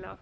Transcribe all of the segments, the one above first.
bella.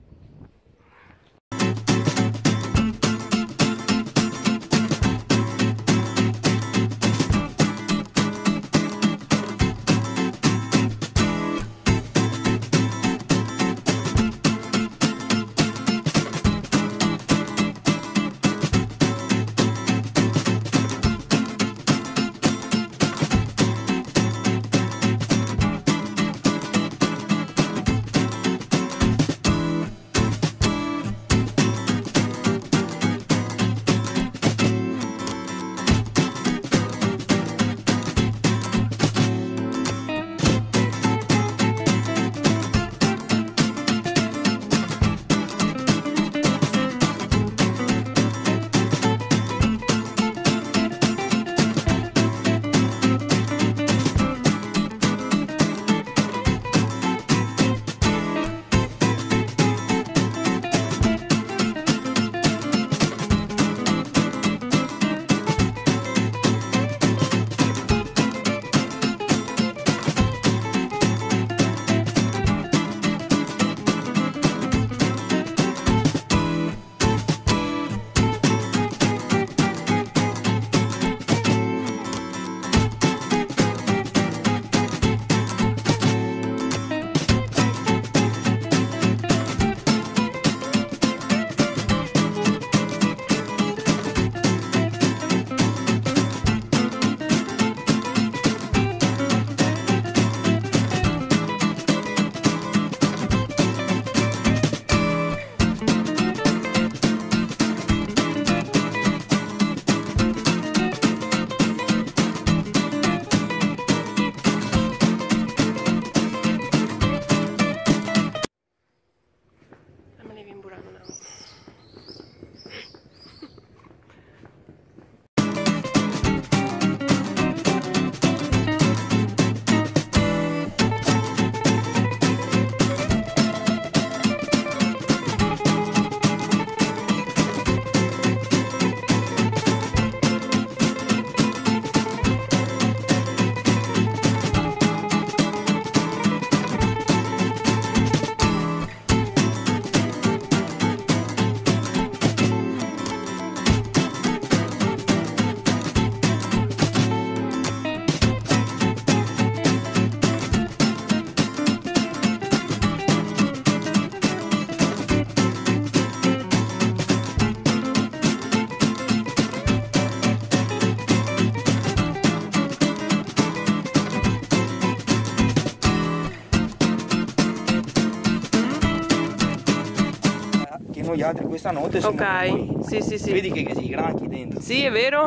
Gli altri questa notte sono ok, sì. Vedi che si granchi dentro. Sì, è vero.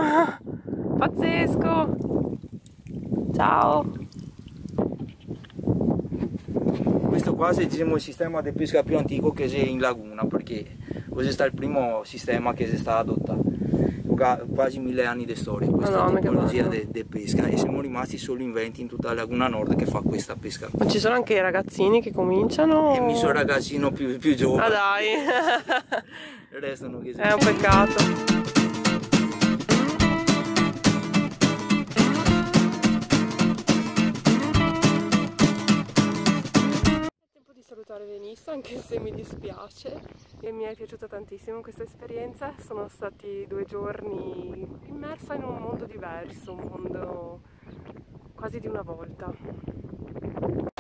Pazzesco. Ciao. Questo qua è, diciamo, il sistema di pesca più antico che c'è in laguna, perché questo è il primo sistema che si sta adottando. Quasi 1000 anni di storia, questa tipologia di pesca, e siamo rimasti solo in 20 in tutta la laguna nord che fa questa pesca. Ma ci sono anche i ragazzini che cominciano? E mi sono ragazzino più giovane. Ah dai! Restano che È un peccato. Salutare Venista, anche se mi dispiace, e mi è piaciuta tantissimo questa esperienza. Sono stati 2 giorni immersa in un mondo diverso, un mondo quasi di una volta.